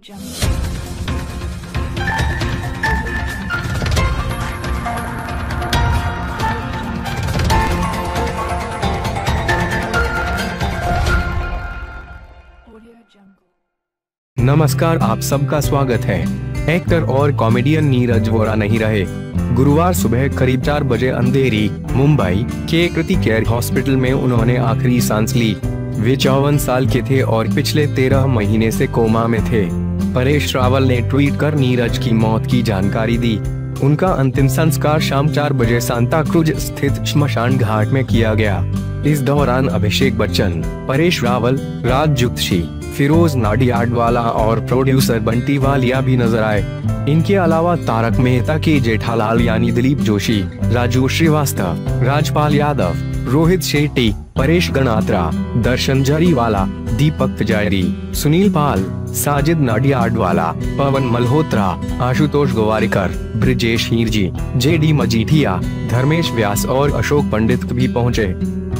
नमस्कार, आप सबका स्वागत है। एक्टर और कॉमेडियन नीरज वोरा नहीं रहे। गुरुवार सुबह करीब 4 बजे अंधेरी, मुंबई के क्रिटिकल केयर हॉस्पिटल में उन्होंने आखिरी सांस ली। वे 54 साल के थे और पिछले 13 महीने से कोमा में थे। परेश रावल ने ट्वीट कर नीरज की मौत की जानकारी दी। उनका अंतिम संस्कार शाम 4 बजे सांता क्रूज स्थित श्मशान घाट में किया गया। इस दौरान अभिषेक बच्चन, परेश रावल, राज जुत्शी, फिरोज नाडियाडवाला और प्रोड्यूसर बंटी वालिया भी नजर आए। इनके अलावा तारक, मेहता के जेठालाल यानी दिलीप, जोशी, राजू, श्रीवास्तव, राजपाल, यादव, रोहित, शेट्टी, परेश गणात्रा, दर्शन, जरीवाला, दीपक, तिजहरी, सुनील पाल, साजिद, नाडियाडवाला, पवन मल्होत्रा, आशुतोष गोवारिकर, ब्रिजेश हीरजी, जेडी मजीठिया, धर्मेश व्यास और अशोक पंडित भी पहुंचे।